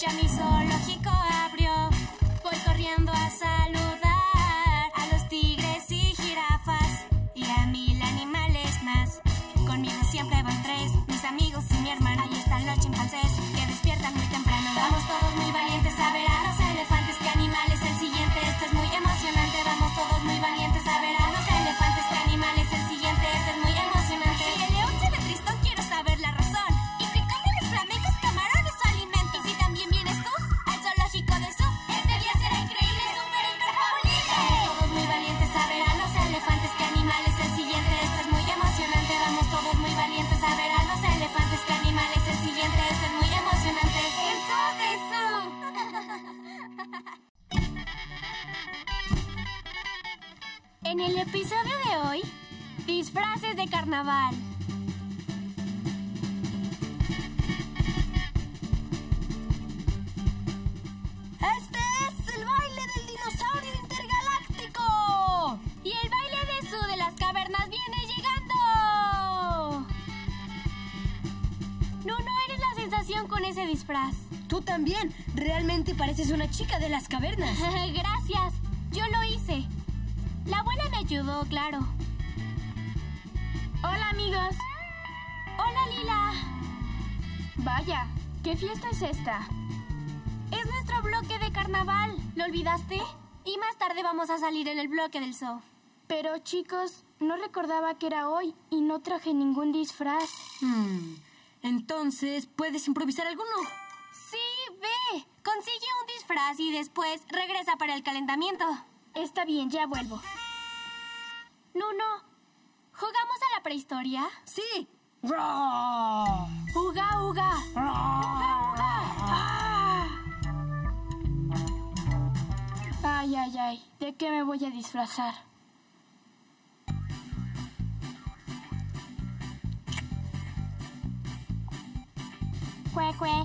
Ya mi zoológico abrió. Voy corriendo a saludar a los tigres y jirafas y a 1000 animales más. Conmigo siempre van 3, mis amigos y mi hermana. Ahí están los chimpancés que despiertan muy temprano. Vamos todos muy valientes a ver a los elefantes. ¿Qué animal es el siguiente? Este es muy emocionante. Vamos todos muy valientes a ver a los elefantes. ¿Qué animal es el siguiente? Este es muy emocionante. Si el león se ve tristón, quiero saber la razón. ¿Y qué comen los flamencos? Camarones o alimentos. Y si también vienes tú al zoológico del zoo, este día será increíble, súper hiper favorito. Todos muy valientes a ver a los elefantes. ¿Qué animal es el siguiente? Este es muy emocionante. Vamos todos muy valientes a ver a los elefantes. ¿Qué animal es el siguiente? Este es muy emocionante. El zoo del zoo. En el episodio de hoy, disfraces de carnaval. ¡Este es el baile del dinosaurio intergaláctico! Y el baile de Zoo de las cavernas viene llegando. No eres la sensación con ese disfraz. Tú también. Realmente pareces una chica de las cavernas. Gracias. Yo lo hice. La abuela me ayudó, claro. Hola, amigos. Hola, Lila. Vaya, ¿qué fiesta es esta? Es nuestro bloque de carnaval. ¿Lo olvidaste? Y más tarde vamos a salir en el bloque del zoo. Pero, chicos, no recordaba que era hoy y no traje ningún disfraz. Entonces, ¿puedes improvisar alguno? Sí, ve. Consigue un disfraz y después regresa para el calentamiento. Está bien, ya vuelvo. Nuno, ¿jugamos a la prehistoria? Sí. Uga, uga. Uga, uga. ¡Ah! Ay, ¿de qué me voy a disfrazar? Cue, cue.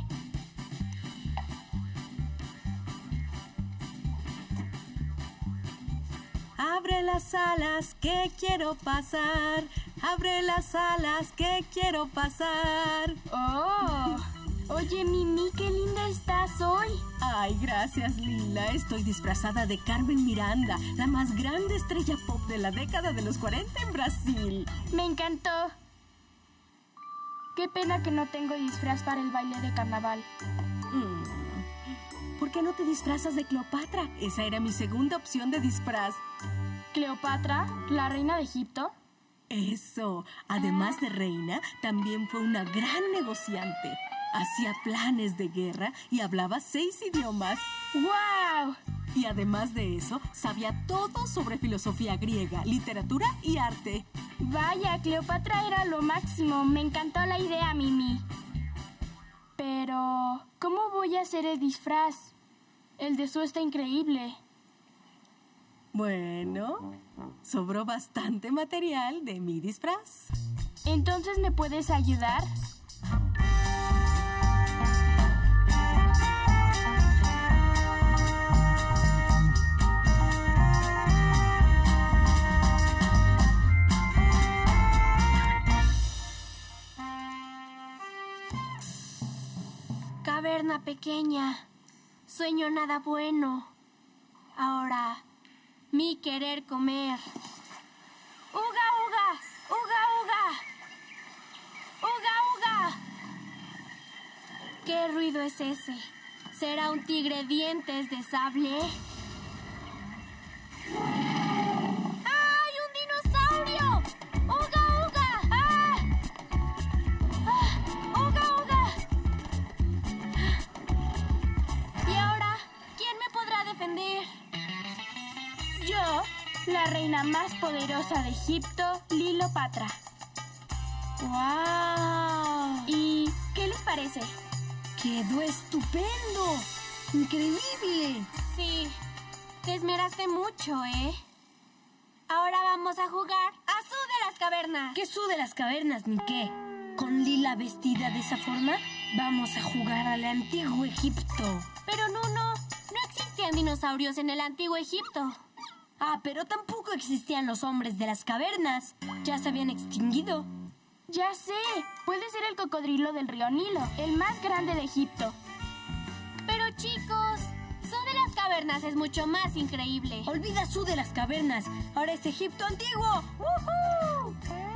Abre las alas que quiero pasar. Abre las alas que quiero pasar. ¡Oh! Oye, Mimi, qué linda estás hoy. Ay, gracias, Lila. Estoy disfrazada de Carmen Miranda, la más grande estrella pop de la década de los 40 en Brasil. Me encantó. Qué pena que no tengo disfraz para el baile de carnaval. ¿Por qué no te disfrazas de Cleopatra? Esa era mi segunda opción de disfraz. ¿Cleopatra, la reina de Egipto? Eso. Además de reina, también fue una gran negociante. Hacía planes de guerra y hablaba 6 idiomas. ¡Guau! Y además de eso, sabía todo sobre filosofía griega, literatura y arte. Vaya, Cleopatra era lo máximo. Me encantó la idea, Mimi. Pero, ¿cómo voy a hacer el disfraz? El de Zoo está increíble. Bueno, sobró bastante material de mi disfraz. ¿Entonces me puedes ayudar? Caverna pequeña. Sueño nada bueno. Ahora, mi querer comer. ¡Uga, uga! ¡Uga, uga! ¡Uga, uga! ¿Qué ruido es ese? ¿Será un tigre dientes de sable? ¡Ay, un dinosaurio! ¡Uga, uga! ¡Ah! ¡Ah! ¡Uga, uga! ¿Y ahora quién me podrá defender? Yo, la reina más poderosa de Egipto, Lilopatra. ¡Wow! ¿Y qué les parece? ¡Quedó estupendo! ¡Increíble! Sí, te esmeraste mucho, ¿eh? Ahora vamos a jugar a Zoo de las Cavernas. ¿Qué Zoo de las cavernas ni qué? ¿Con Lila vestida de esa forma? Vamos a jugar al antiguo Egipto. Pero no existían dinosaurios en el antiguo Egipto. Ah, pero tampoco existían los hombres de las cavernas. Ya se habían extinguido. Ya sé, puede ser el cocodrilo del río Nilo, el más grande de Egipto. Pero cavernas es mucho más increíble. Olvida Su de las cavernas. Ahora es Egipto antiguo. ¡Woohoo!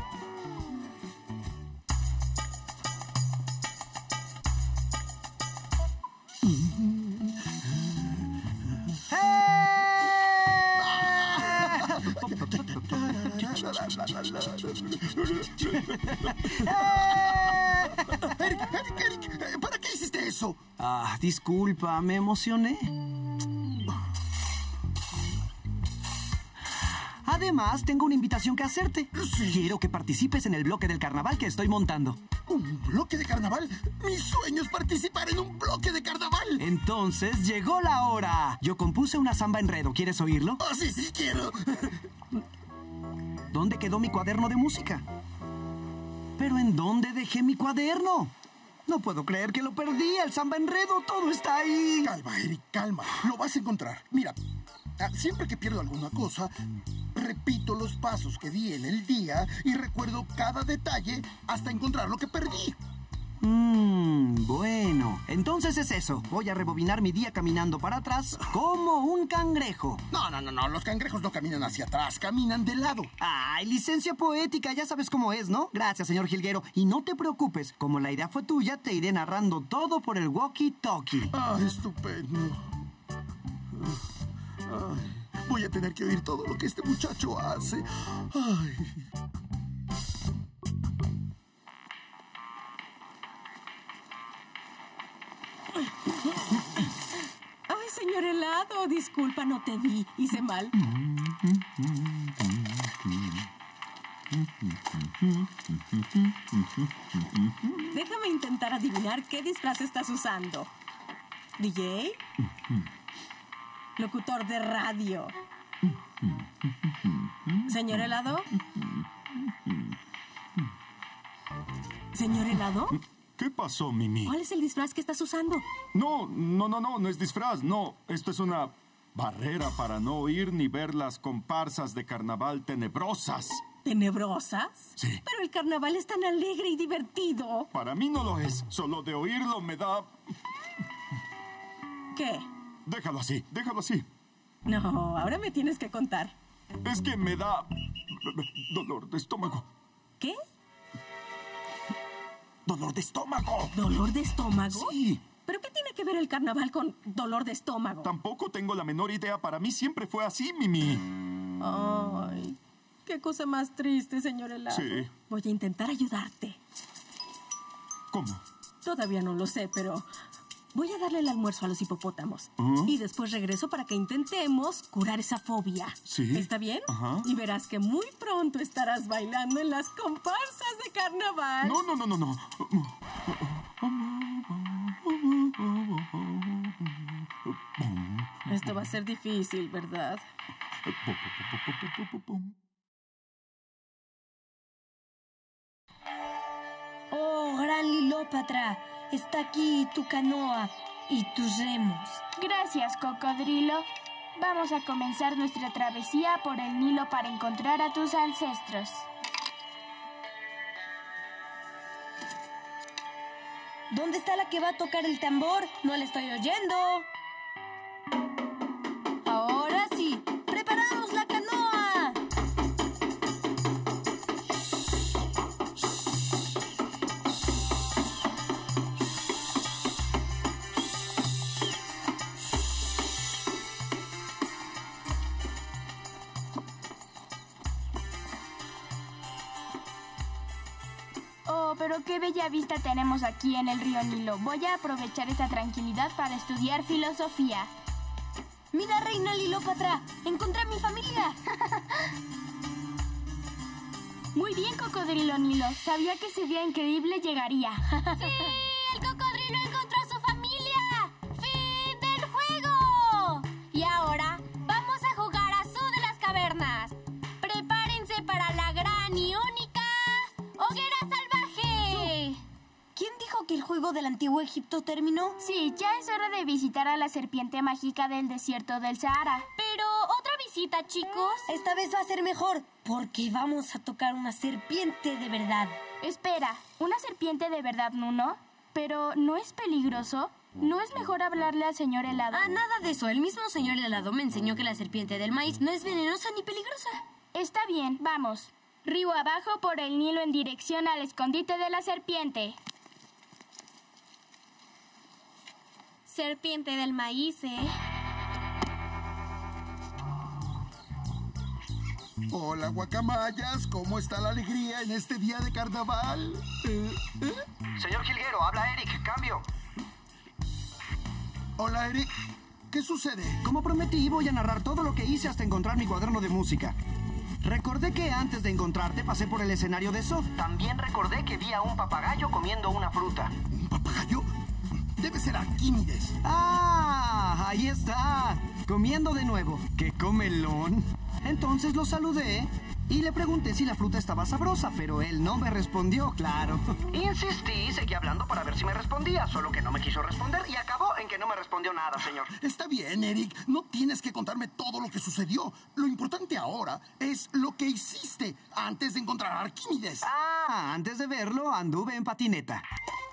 Eric, ¿para qué hiciste eso? Ah, disculpa, me emocioné. Además, tengo una invitación que hacerte. Sí. Quiero que participes en el bloque del carnaval que estoy montando. ¿Un bloque de carnaval? Mi sueño es participar en un bloque de carnaval. Entonces, llegó la hora. Yo compuse una samba enredo. ¿Quieres oírlo? Oh, sí, quiero. ¿Dónde quedó mi cuaderno de música? ¿Pero en dónde dejé mi cuaderno? No puedo creer que lo perdí. El samba enredo, todo está ahí. Calma, Eric, calma. Lo vas a encontrar. Mira, siempre que pierdo alguna cosa, repito los pasos que di en el día y recuerdo cada detalle hasta encontrar lo que perdí. Bueno. Entonces es eso. Voy a rebobinar mi día caminando para atrás como un cangrejo. No. Los cangrejos no caminan hacia atrás, caminan de lado. Ay, licencia poética, ya sabes cómo es, ¿no? Gracias, señor Jilguero. Y no te preocupes, como la idea fue tuya, te iré narrando todo por el walkie-talkie. Estupendo. Voy a tener que oír todo lo que este muchacho hace. Ay, señor helado, disculpa, no te vi. Hice mal. Déjame intentar adivinar qué disfraz estás usando. ¿DJ? ¿Locutor de radio? ¿Señor helado? ¿Señor helado? ¿Qué pasó, Mimi? ¿Cuál es el disfraz que estás usando? No es disfraz, no. Esto es una barrera para no oír ni ver las comparsas de carnaval tenebrosas. ¿Tenebrosas? Sí. Pero el carnaval es tan alegre y divertido. Para mí no lo es. Solo de oírlo me da... ¿Qué? Déjalo así, déjalo así. No, ahora me tienes que contar. Es que me da... dolor de estómago. ¿Qué? ¡Dolor de estómago! ¿Dolor de estómago? Sí. ¿Pero qué tiene que ver el carnaval con dolor de estómago? Tampoco tengo la menor idea. Para mí siempre fue así, Mimi. Ay, qué cosa más triste, señor helado. Sí. Voy a intentar ayudarte. ¿Cómo? Todavía no lo sé, pero voy a darle el almuerzo a los hipopótamos. Y después regreso para que intentemos curar esa fobia. Sí. ¿Está bien? Ajá. Y verás que muy pronto estarás bailando en las comparsas de carnaval. No. Esto va a ser difícil, ¿verdad? Oh, gran Lilópatra, está aquí tu canoa y tus remos. Gracias, cocodrilo. Vamos a comenzar nuestra travesía por el Nilo para encontrar a tus ancestros. ¿Dónde está la que va a tocar el tambor? No la estoy oyendo. Ahora sí, ¡preparaos la canoa! Oh, pero qué bella vista tenemos aquí en el río Nilo. Voy a aprovechar esta tranquilidad para estudiar filosofía. Mira, reina Lilópatra, encontré a mi familia. Muy bien, cocodrilo Nilo. Sabía que ese día increíble llegaría. ¡Sí! ¡El cocodrilo encontró a su familia! ¡Fin del juego! Y ahora vamos a jugar a Su de las cavernas. Prepárense para la gran y única hoguera salvaje. ¿Quién dijo que el juego del antiguo Egipto terminó? Sí, ya es hora de visitar a la serpiente mágica del desierto del Sahara. Pero, ¿otra visita, chicos? Esta vez va a ser mejor, porque vamos a tocar una serpiente de verdad. Espera, ¿una serpiente de verdad, Nuno? ¿Pero no es peligroso? ¿No es mejor hablarle al señor helado? Ah, nada de eso. El mismo señor helado me enseñó que la serpiente del maíz no es venenosa ni peligrosa. Está bien, vamos. Río abajo por el Nilo en dirección al escondite de la serpiente. Serpiente del maíz, ¿eh? Hola, guacamayas. ¿Cómo está la alegría en este día de carnaval? Señor Jilguero, habla Eric. Cambio. Hola, Eric. ¿Qué sucede? Como prometí, voy a narrar todo lo que hice hasta encontrar mi cuaderno de música. Recordé que antes de encontrarte pasé por el escenario de Sof. También recordé que vi a un papagayo comiendo una fruta. ¿Un papagayo? Debe ser Arquímedes. ¡Ah! Ahí está. Comiendo de nuevo. ¡Qué comelón! Entonces lo saludé y le pregunté si la fruta estaba sabrosa, pero él no me respondió, claro. Insistí, seguí hablando para ver si me respondía, solo que no me quiso responder y acabó en que no me respondió nada, señor. Está bien, Eric. No tienes que contarme todo lo que sucedió. Lo importante ahora es lo que hiciste antes de encontrar a Arquímedes. Ah, antes de verlo anduve en patineta.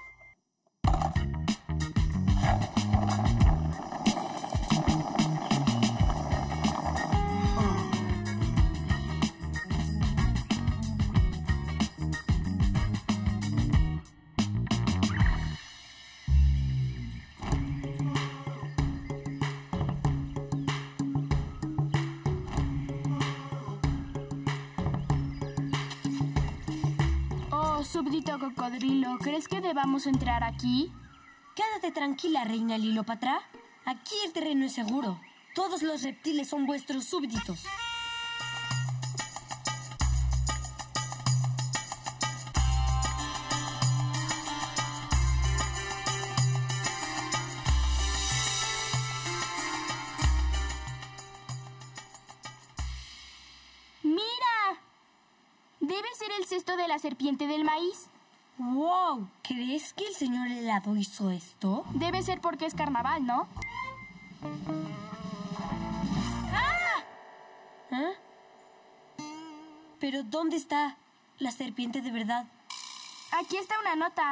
Súbdito cocodrilo, ¿crees que debamos entrar aquí? Quédate tranquila, reina Lilópatra. Aquí el terreno es seguro. Todos los reptiles son vuestros súbditos. ¿Debe ser el cesto de la serpiente del maíz? ¡Wow! ¿Crees que el señor helado hizo esto? Debe ser porque es carnaval, ¿no? ¡Ah! ¿Ah? ¿Pero dónde está la serpiente de verdad? Aquí está una nota.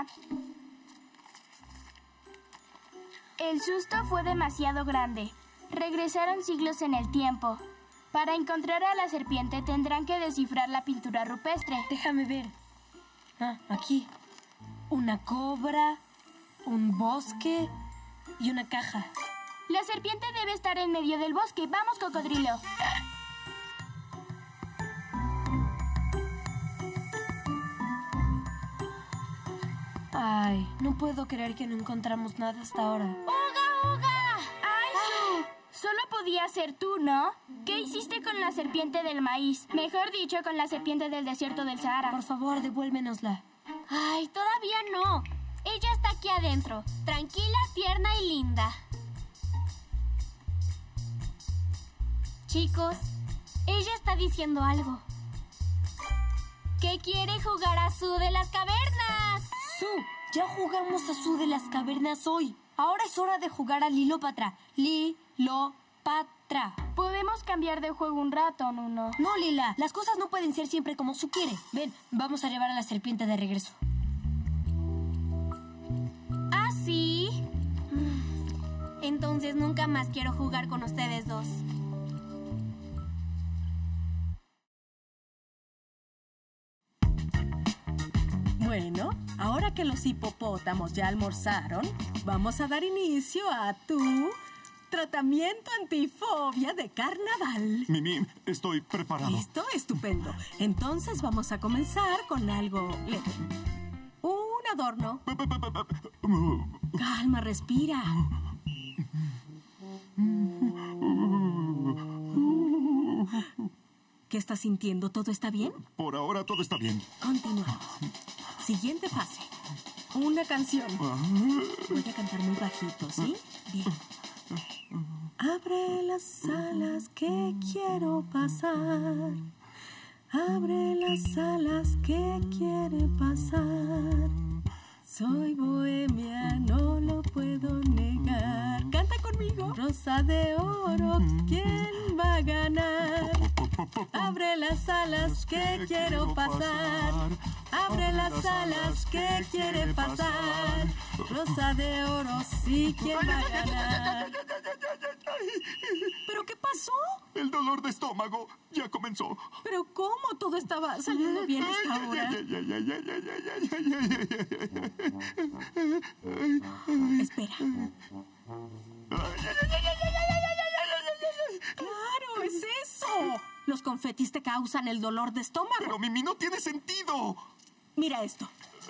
El susto fue demasiado grande. Regresaron siglos en el tiempo. Para encontrar a la serpiente tendrán que descifrar la pintura rupestre. Déjame ver. Ah, aquí. Una cobra, un bosque y una caja. La serpiente debe estar en medio del bosque. ¡Vamos, cocodrilo! Ay, no puedo creer que no encontramos nada hasta ahora. ¡Uga, uga! ¡Ay, Solo podía ser tú, ¿no? ¿Qué hiciste con la serpiente del maíz? Mejor dicho, con la serpiente del desierto del Sahara. Por favor, devuélvenosla. Ay, todavía no. Ella está aquí adentro. Tranquila, tierna y linda. Chicos, ella está diciendo algo. ¿Qué quiere jugar a Su de las cavernas? Su, ya jugamos a Su de las cavernas hoy. Ahora es hora de jugar a Lilópatra. Lilópatra. Podemos cambiar de juego un rato, Nuno. No, Lila, las cosas no pueden ser siempre como Su quiere. Ven, vamos a llevar a la serpiente de regreso. ¿Ah, sí? Entonces nunca más quiero jugar con ustedes dos. Bueno, ahora que los hipopótamos ya almorzaron, vamos a dar inicio a tu tratamiento antifobia de carnaval. Mimi, estoy preparado. ¿Listo? Estupendo. Entonces vamos a comenzar con algo leve. Un adorno. Calma, respira. ¿Qué estás sintiendo? ¿Todo está bien? Por ahora todo está bien. Continuamos. Siguiente fase. Una canción. Voy a cantar muy bajito, ¿sí? Bien. Abre las alas que quiero pasar. Abre las alas que quiere pasar. Soy bohemia, no lo puedo negar. Canta conmigo. Rosa de oro, ¿quién va a ganar? Abre las alas que quiero pasar. Abre las alas que quiere pasar. Rosa de oro, sí, ¿quién va a ganar? ¿Pero qué pasó? El dolor de estómago ya comenzó. ¿Pero cómo? ¿Todo estaba saliendo bien hasta ahora? Espera. ¡Claro, es eso! Los confetis te causan el dolor de estómago. Pero, Mimi, no tiene sentido. Mira esto.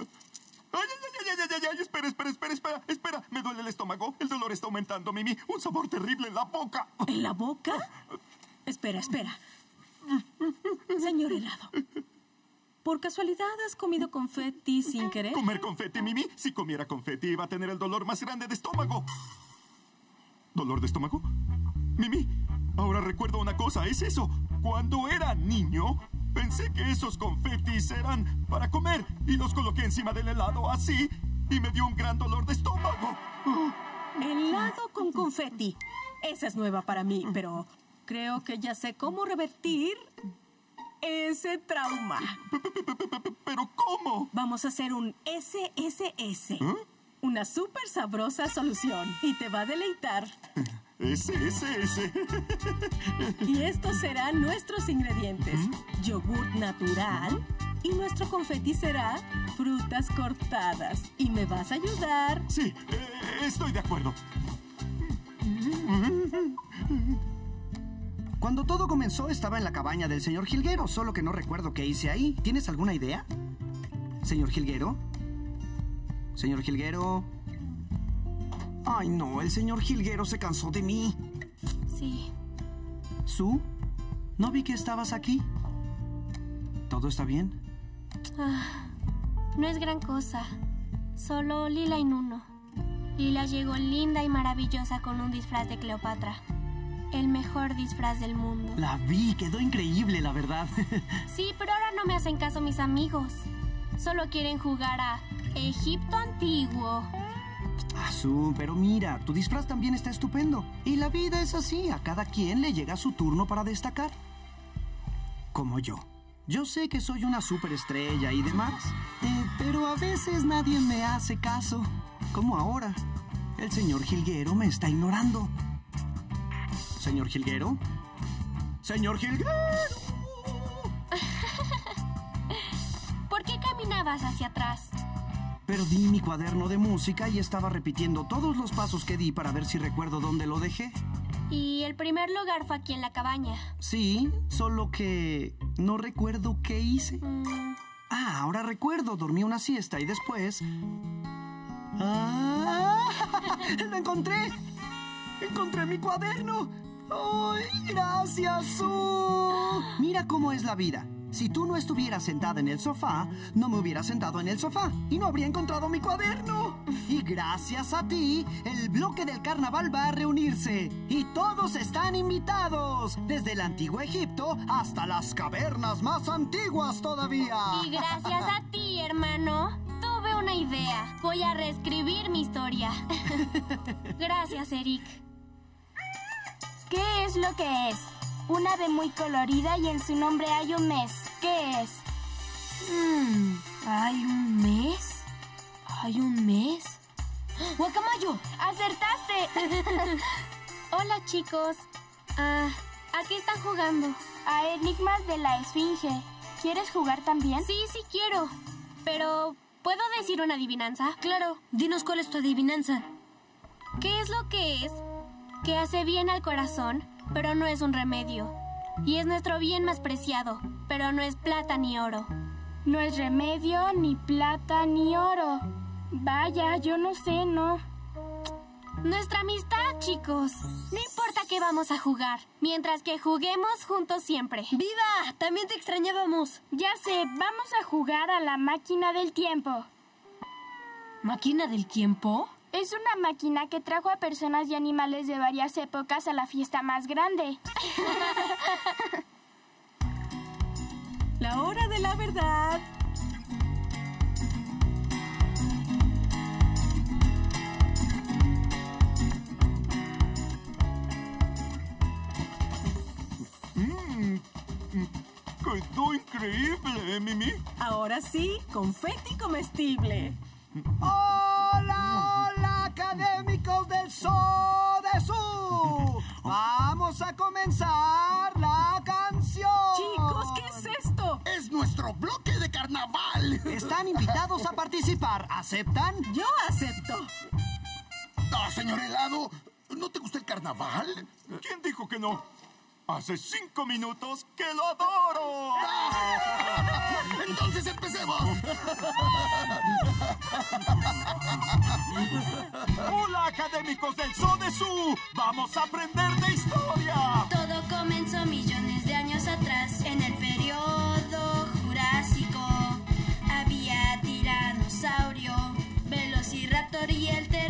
Ay, espera. Me duele el estómago. El dolor está aumentando, Mimi. Un sabor terrible en la boca. ¿En la boca? Espera. Señor helado. ¿Por casualidad has comido confeti sin querer? ¿Comer confeti, Mimi? Si comiera confeti iba a tener el dolor más grande de estómago. ¿Dolor de estómago? Mimi, ahora recuerdo una cosa, es eso. Cuando era niño, pensé que esos confetis eran para comer y los coloqué encima del helado así y me dio un gran dolor de estómago. Helado con confeti. Esa es nueva para mí, pero creo que ya sé cómo revertir ese trauma. ¿Pero cómo? Vamos a hacer un SSS. Una súper sabrosa solución y te va a deleitar. SSS. Y estos serán nuestros ingredientes. Yogurt natural. Y nuestro confeti será frutas cortadas. ¿Y me vas a ayudar? Sí, estoy de acuerdo. Cuando todo comenzó estaba en la cabaña del señor Jilguero, solo que no recuerdo qué hice ahí. ¿Tienes alguna idea? ¿Señor Jilguero? ¿Señor Jilguero? Ay, no, el señor Jilguero se cansó de mí. Sí. ¿Sue? ¿No vi que estabas aquí? ¿Todo está bien? No es gran cosa. Solo Lila y Nuno. Lila llegó linda y maravillosa con un disfraz de Cleopatra. El mejor disfraz del mundo. La vi, quedó increíble, la verdad. Sí, pero ahora no me hacen caso mis amigos. Solo quieren jugar a Egipto Antiguo. Sue, pero mira, tu disfraz también está estupendo. Y la vida es así, a cada quien le llega su turno para destacar. Como yo. Yo sé que soy una superestrella y demás, pero a veces nadie me hace caso. Como ahora. El señor Jilguero me está ignorando. ¿Señor Jilguero? ¡Señor Jilguero! ¿Por qué caminabas hacia atrás? Perdí mi cuaderno de música y estaba repitiendo todos los pasos que di para ver si recuerdo dónde lo dejé. Y el primer lugar fue aquí en la cabaña. Sí, solo que no recuerdo qué hice. Ahora recuerdo, dormí una siesta y después... ¡Lo encontré! ¡Encontré mi cuaderno! ¡Ay, gracias, Sue! Mira cómo es la vida. Si tú no estuvieras sentada en el sofá, no me hubiera sentado en el sofá y no habría encontrado mi cuaderno. Y gracias a ti, el bloque del carnaval va a reunirse. Y todos están invitados, desde el antiguo Egipto hasta las cavernas más antiguas todavía. Y gracias a ti, hermano, tuve una idea. Voy a reescribir mi historia. Gracias, Eric. ¿Qué es lo que es? Un ave muy colorida y en su nombre hay un mes. ¿Qué es? ¿Hay un mes? ¿Hay un mes? ¡Guacamayo! ¡Acertaste! Hola, chicos. ¿A qué están jugando? A enigmas de la Esfinge. ¿Quieres jugar también? Sí, quiero. Pero, ¿puedo decir una adivinanza? Claro, dinos cuál es tu adivinanza. ¿Qué es lo que es? Que hace bien al corazón, pero no es un remedio. Y es nuestro bien más preciado, pero no es plata ni oro. No es remedio, ni plata, ni oro. Vaya, yo no sé, ¿no? Nuestra amistad, chicos. No importa qué vamos a jugar, mientras que juguemos juntos siempre. ¡Viva! También te extrañábamos. Ya sé, vamos a jugar a la máquina del tiempo. ¿Máquina del tiempo? Es una máquina que trajo a personas y animales de varias épocas a la fiesta más grande. La hora de la verdad. Quedó increíble. increíble, Mimi. Ahora sí, confeti comestible. ¡Hola, hola, académicos del SODESU! ¡Vamos a comenzar la canción! Chicos, ¿qué es esto? ¡Es nuestro bloque de carnaval! Están invitados a participar. ¿Aceptan? Yo acepto. Ah, señor Helado, ¿no te gusta el carnaval? ¿Quién dijo que no? Hace 5 minutos que lo adoro. Entonces empecemos. Hola, académicos del SODESU. Vamos a aprender de historia. Todo comenzó millones de años atrás, en el periodo Jurásico. Había tiranosaurio, velociraptor y el